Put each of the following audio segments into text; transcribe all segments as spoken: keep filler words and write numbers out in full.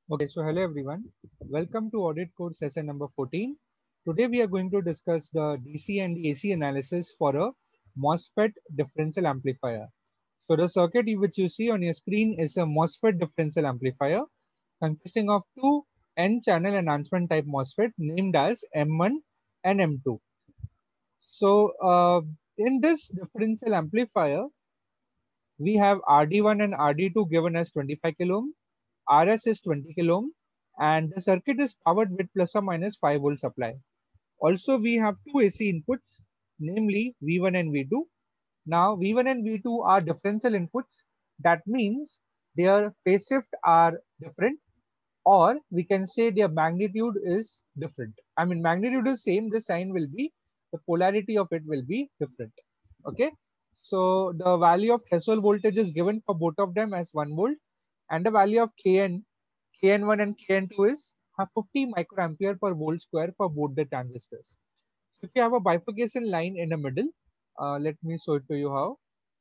Okay, so hello everyone. Welcome to audit course session number fourteen. Today we are going to discuss the D C and A C analysis for a MOSFET differential amplifier. So the circuit which you see on your screen is a MOSFET differential amplifier consisting of two N-channel enhancement type MOSFET named as M one and M two. So uh, in this differential amplifier, we have R D one and R D two given as twenty-five kilo ohm, R S is twenty kilo ohm, and the circuit is powered with plus or minus five volt supply. Also, we have two A C inputs, namely V one and V two. Now, V one and V two are differential inputs. That means their phase shift are different, or we can say their magnitude is different. I mean, magnitude is same, the sign will be, the polarity of it will be different. Okay. So the value of threshold voltage is given for both of them as one volt, and the value of Kn, K N one and K N two is fifty microampere per volt square for both the transistors. If you have a bifurcation line in the middle, uh, let me show it to you how.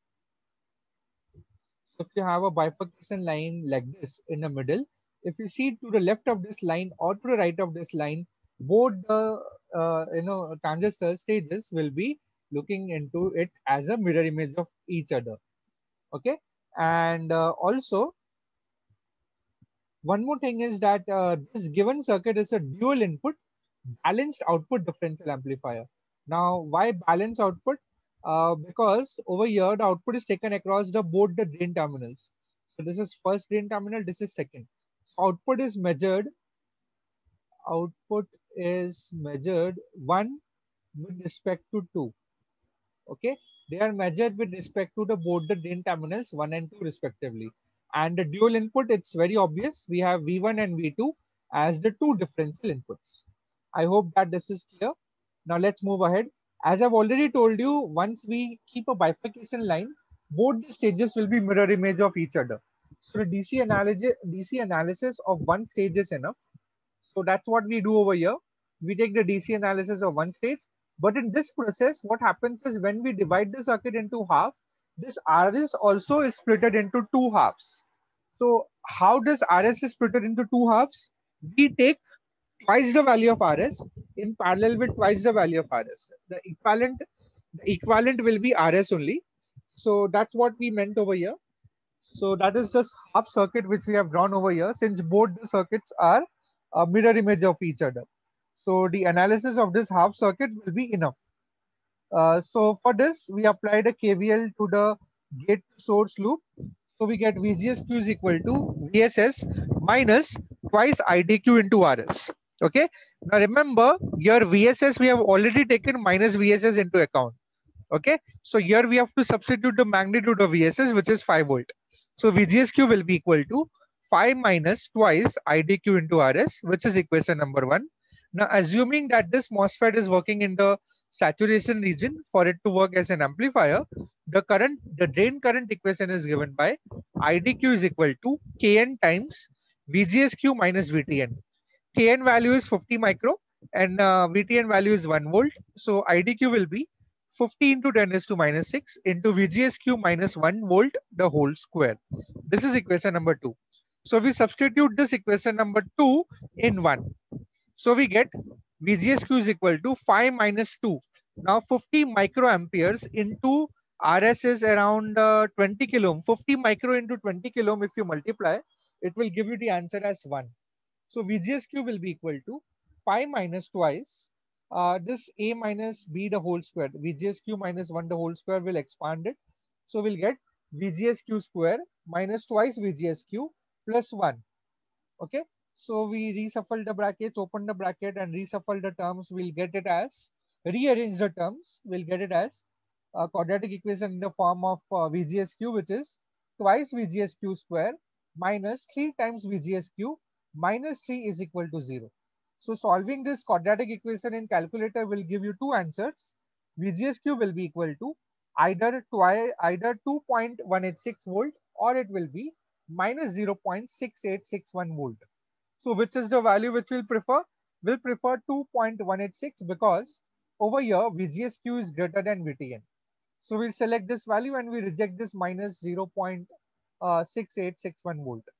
If you have a bifurcation line like this in the middle, if you see to the left of this line or to the right of this line, both the uh, you know transistor stages will be looking into it as a mirror image of each other. Okay, and uh, also one more thing is that uh, this given circuit is a dual input balanced output differential amplifier. Now, why balance output? Uh, because over here the output is taken across the both the drain terminals. So this is first drain terminal, this is second. So output is measured. Output is measured one with respect to two. Okay, they are measured with respect to the both the drain terminals one and two respectively. And the dual input, it's very obvious. We have V one and V two as the two differential inputs. I hope that this is clear. Now let's move ahead. As I've already told you, once we keep a bifurcation line, both the stages will be mirror image of each other. So the D C analysis, D C analysis of one stage is enough. So that's what we do over here. We take the D C analysis of one stage. But in this process, what happens is when we divide the circuit into half, this R S also is split into two halves. So how does R S is split into two halves? We take twice the value of R S in parallel with twice the value of R S. The equivalent, the equivalent will be R S only. So that's what we meant over here. So that is just half circuit which we have drawn over here, since both the circuits are a mirror image of each other. So the analysis of this half circuit will be enough. Uh, so for this, we applied a K V L to the gate source loop. So we get V G S Q is equal to V S S minus twice I D Q into R S. Okay. Now remember, your V S S we have already taken minus V S S into account. Okay. So here we have to substitute the magnitude of V S S, which is five volt. So V G S Q will be equal to five minus twice I D Q into R S, which is equation number one. Now, assuming that this MOSFET is working in the saturation region for it to work as an amplifier, the current, the drain current equation is given by I D Q is equal to Kn times V G S Q minus V T N. Kn value is fifty micro and uh, V T N value is one volt. So I D Q will be fifty into ten raised to minus six into V G S Q minus one volt the whole square. This is equation number two. So we substitute this equation number two in one. So we get V G S Q is equal to five minus two. Now fifty microamperes into R S is around uh, twenty kilo ohm. fifty micro into twenty kilo ohm, if you multiply, it will give you the answer as one. So V G S Q will be equal to five minus twice uh, this A minus B the whole square. V G S Q minus one the whole square will expand it. So we'll get V G S Q square minus twice V G S Q plus one. Okay. So we reshuffle the brackets, open the bracket and reshuffle the terms. We'll get it as, rearrange the terms. We'll get it as a quadratic equation in the form of uh, V G S Q, which is twice V G S Q square minus three times V G S Q minus three is equal to zero. So solving this quadratic equation in calculator will give you two answers. V G S Q will be equal to either twi either two point one eight six volt or it will be minus zero point six eight six one volt. So which is the value which we'll prefer? We'll prefer two point one eight six because over here V G S Q is greater than V T N. So we'll select this value and we reject this minus zero point six eight six one volt.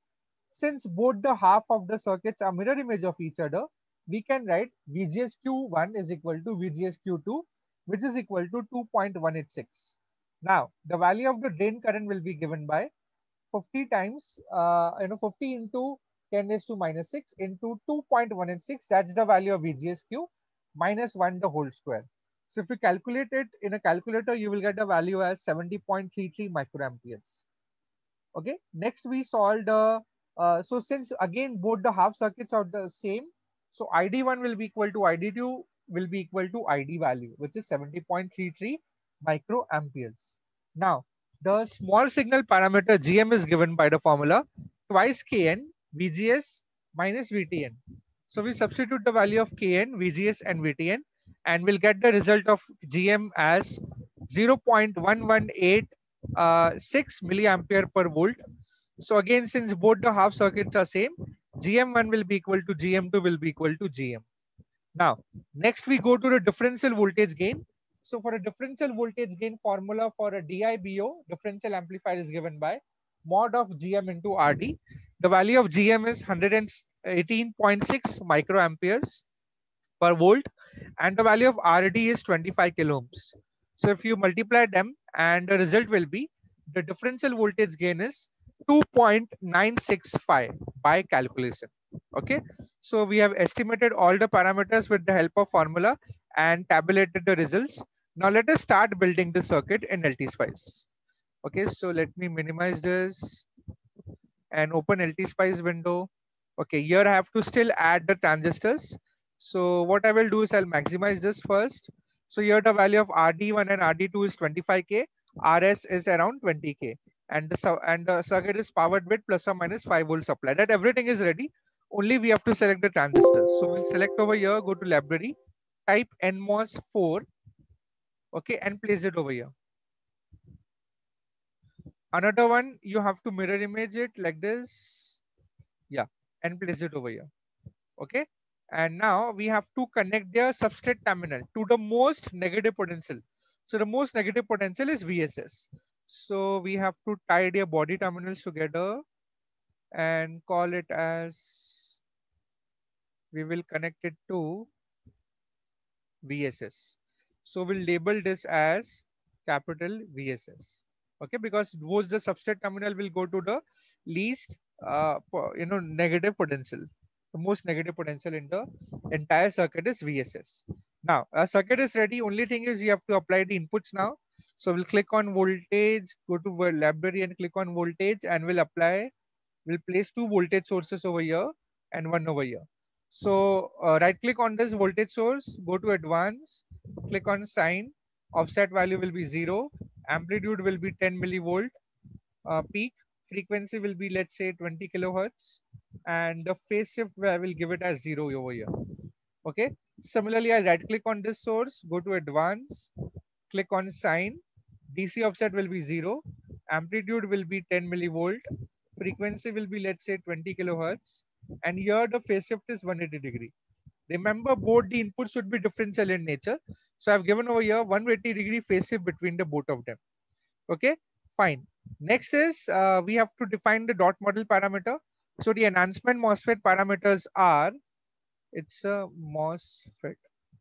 since both the half of the circuits are mirror image of each other, we can write V G S Q one is equal to V G S Q two, which is equal to two point one eight six. Now, the value of the drain current will be given by fifty times, uh, you know, fifty into ten raised to minus six into two point one eight six. That's the value of V G S Q minus one the whole square. So if you calculate it in a calculator, you will get the value as seventy point three three microamperes. Okay. Next, we solved. Uh, uh, so since again both the half circuits are the same, so I D one will be equal to I D two will be equal to I D value, which is seventy point three three microamperes. Now, the small signal parameter G M is given by the formula twice Kn V G S minus V T N. So we substitute the value of Kn, V G S and V T N, and we'll get the result of G M as zero point one one eight six milliampere per volt. So again, since both the half circuits are same, G M one will be equal to G M two will be equal to G M. Now, next we go to the differential voltage gain. So for a differential voltage gain formula for a D I B O differential amplifier is given by mod of G M into R D. The value of G M is one hundred eighteen point six microamperes per volt, and the value of R D is twenty-five kilo ohms. So if you multiply them, and the result will be the differential voltage gain is two point nine six five by calculation. Okay, so we have estimated all the parameters with the help of formula and tabulated the results. Now let us start building the circuit in L T Spice. Okay, so let me minimize this and open L T Spice window. Okay, here I have to still add the transistors. So what I will do is I'll maximize this first. So here the value of R D one and R D two is twenty-five K, R S is around twenty K, and the and the circuit is powered with plus or minus five volt supply. That everything is ready. Only we have to select the transistors. So we'll select over here, go to library, type N MOS four, okay, and place it over here. Another one, you have to mirror image it like this, yeah, and place it over here. Okay, and now we have to connect their substrate terminal to the most negative potential. So the most negative potential is V S S. So we have to tie their body terminals together and call it as, we will connect it to V S S. So we'll label this as capital V S S. Okay, because those the substrate terminal will go to the least, uh, you know, negative potential. The most negative potential in the entire circuit is V S S. Now, our circuit is ready. Only thing is you have to apply the inputs now. So we'll click on voltage, go to library and click on voltage, and we'll apply, we'll place two voltage sources over here and one over here. So uh, right click on this voltage source, go to advanced, click on sine, offset value will be zero, amplitude will be ten millivolt, uh, peak frequency will be, let's say, twenty kilohertz, and the phase shift I will give it as zero over here. Okay. Similarly, I right click on this source, go to advanced, click on sine, D C offset will be zero, amplitude will be ten millivolt, frequency will be, let's say, twenty kilohertz, and here the phase shift is one hundred eighty degree. Remember, both the inputs should be differential in nature. So I've given over here one hundred eighty degree phase shift between the both of them. Okay, fine. Next is uh, we have to define the dot model parameter. So the enhancement MOSFET parameters are, it's a MOSFET.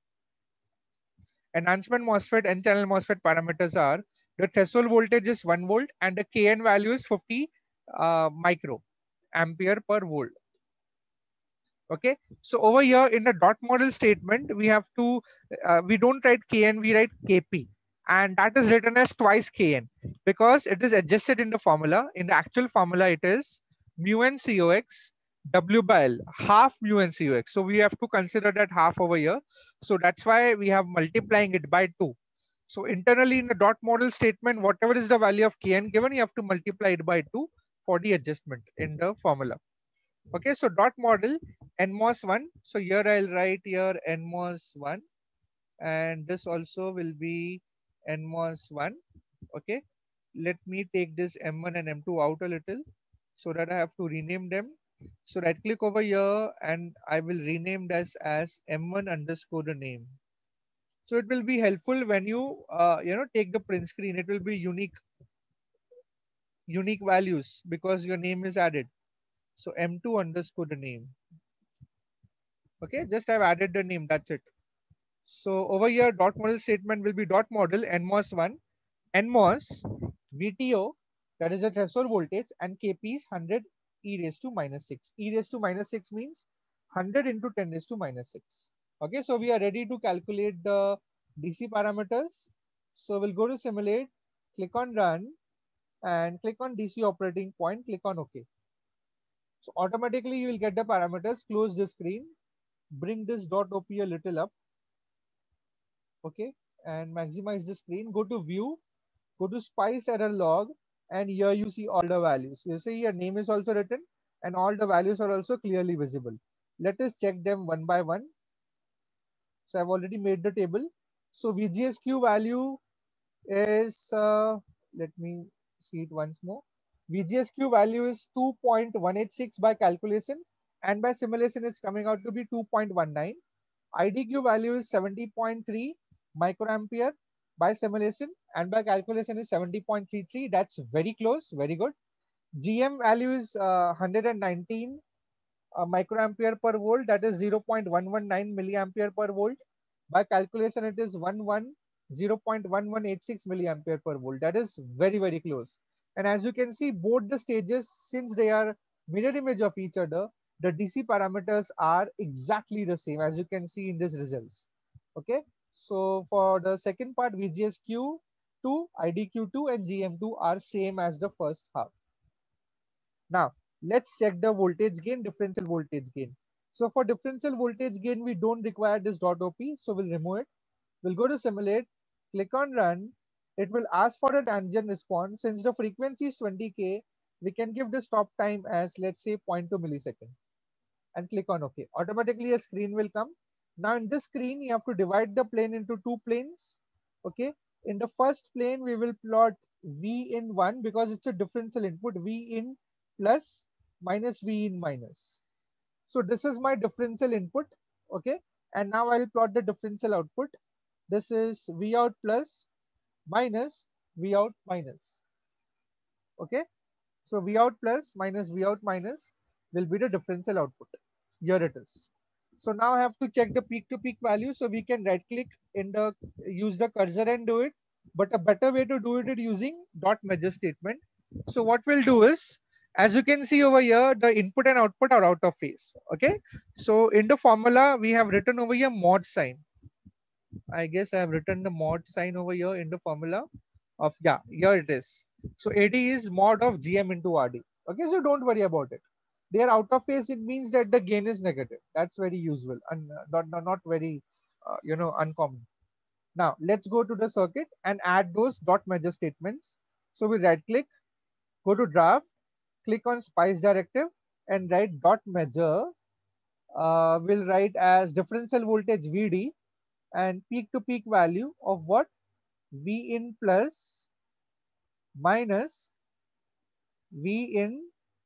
Enhancement MOSFET and channel MOSFET parameters are, the threshold voltage is one volt and the K N value is fifty uh, micro ampere per volt. Okay, so over here in the dot model statement, we have to, uh, we don't write K N, we write K P, and that is written as twice K N because it is adjusted in the formula. In the actual formula, it is mu n C O X W by L, half mu n C O X. So we have to consider that half over here. So that's why we have multiplying it by two. So internally in the dot model statement, whatever is the value of K N given, you have to multiply it by two for the adjustment in the formula. Okay, so dot model N MOS one. So here I'll write here N MOS one, and this also will be N MOS one. Okay, let me take this M one and M two out a little so that I have to rename them. So right click over here and I will rename this as M one underscore the name. So it will be helpful when you uh, you know take the print screen. It will be unique unique values because your name is added. So M two underscore the name. Okay, just I've added the name, that's it. So over here, dot model statement will be dot model N M O S one, N M O S, V T O, that is the threshold voltage, and K P is one hundred e raised to minus six. E raised to minus six means one hundred into ten raised to minus six. Okay, so we are ready to calculate the D C parameters. So we'll go to simulate, click on run, and click on D C operating point, click on OK. So automatically you will get the parameters. Close the screen, bring this .op a little up, okay, and maximize the screen. Go to view, go to spice error log, and here you see all the values. You see your name is also written and all the values are also clearly visible. Let us check them one by one. So I've already made the table. So V G S Q value is, uh, let me see it once more. V G S Q value is two point one eight six by calculation, and by simulation it's coming out to be two point one nine. I D Q value is seventy point three microampere by simulation, and by calculation is seventy point three three. That's very close, very good. G M value is uh, one hundred nineteen uh, microampere per volt, that is zero point one one nine milliampere per volt. By calculation it is zero point one one eight six milliampere per volt. That is very, very close. And as you can see, both the stages, since they are mirror image of each other, the D C parameters are exactly the same, as you can see in these results. Okay, so for the second part, V G S Q two, I D Q two, and G M two are same as the first half. Now let's check the voltage gain, differential voltage gain. So for differential voltage gain, we don't require this .op, so we'll remove it. We'll go to simulate, click on run. It will ask for a transient response. Since the frequency is twenty K, we can give the stop time as, let's say, zero point two millisecond, and click on OK. Automatically a screen will come. Now in this screen, you have to divide the plane into two planes. Okay, in the first plane, we will plot V in one because it's a differential input, V in plus minus V in minus. So this is my differential input. Okay, and now I'll plot the differential output. This is V out plus minus V out minus. Okay, so V out plus minus V out minus will be the differential output. Here it is. So now I have to check the peak to peak value. So we can right click in the, use the cursor and do it. But a better way to do it is using dot measure statement. So what we'll do is, as you can see over here, the input and output are out of phase. Okay, so in the formula, we have written over here mod sign. I guess I have written the mod sign over here in the formula of, yeah, here it is. So A D is mod of G M into R D. Okay, so don't worry about it. They are out of phase. It means that the gain is negative. That's very usual and not, not, not very, uh, you know, uncommon. Now let's go to the circuit and add those dot measure statements. So we right click, go to draft, click on spice directive and write dot measure. Uh, we'll write as differential voltage V D and peak to peak value of what? V in plus minus V in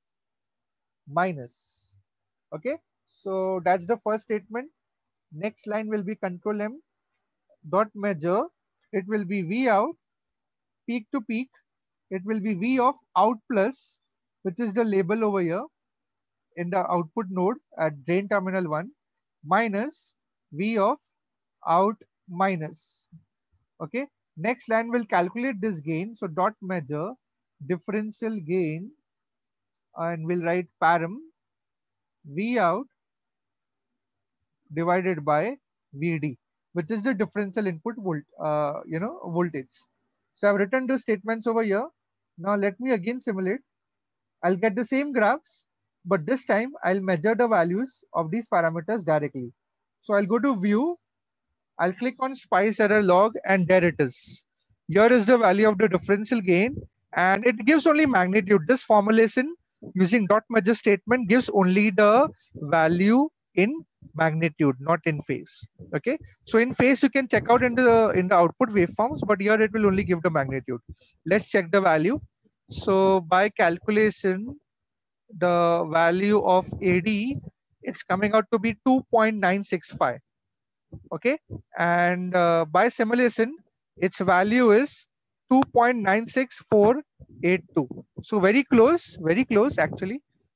minus. Okay, so that's the first statement. Next line will be control M dot measure. It will be V out, peak to peak. It will be V of out plus, which is the label over here in the output node at drain terminal one, minus V of out minus. Okay, next line will calculate this gain. So dot measure differential gain, and we'll write param V out divided by V D, which is the differential input volt, uh, you know, voltage. So I've written the statements over here. Now let me again simulate. I'll get the same graphs, but this time I'll measure the values of these parameters directly. So I'll go to view. I'll click on spice error log, and there it is. Here is the value of the differential gain, and it gives only magnitude. This formulation using dot measure statement gives only the value in magnitude, not in phase. Okay, so in phase you can check out into the in the output waveforms, but here it will only give the magnitude. Let's check the value. So by calculation, the value of A D is coming out to be two point nine six five. Okay, and uh, by simulation its value is two point nine six four eight two. So very close, very close actually.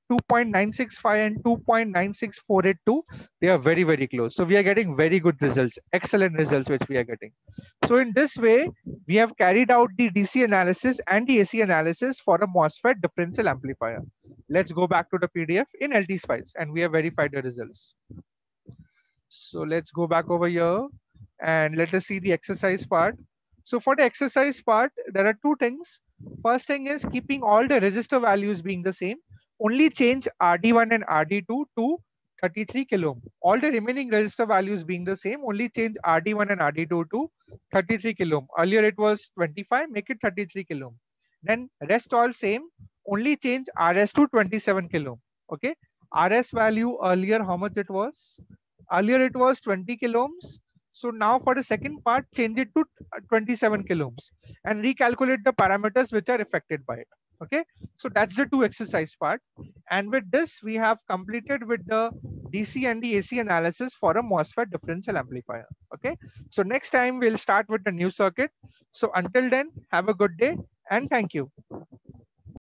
two point nine six five and two point nine six four eight two, they are very, very close. So we are getting very good results, excellent results, which we are getting. So in this way, we have carried out the D C analysis and the A C analysis for a MOSFET differential amplifier. Let's go back to the P D F in L T Spice, and we have verified the results. So let's go back over here and let us see the exercise part. So for the exercise part, there are two things. First thing is keeping all the resistor values being the same. Only change R D one and R D two to thirty-three kilo ohm. All the remaining resistor values being the same, only change R D one and R D two to thirty-three kilo ohm. Earlier it was twenty-five, make it thirty-three kilo ohm. Then rest all same, only change R S to twenty-seven kilo ohm. Okay. R S value earlier, how much it was? Earlier it was twenty kilo ohms. So now for the second part, change it to twenty-seven kilo ohms and recalculate the parameters which are affected by it. Okay, so that's the two exercise part. And with this, we have completed with the D C and the A C analysis for a MOSFET differential amplifier. Okay, so next time we'll start with the new circuit. So until then, have a good day and thank you.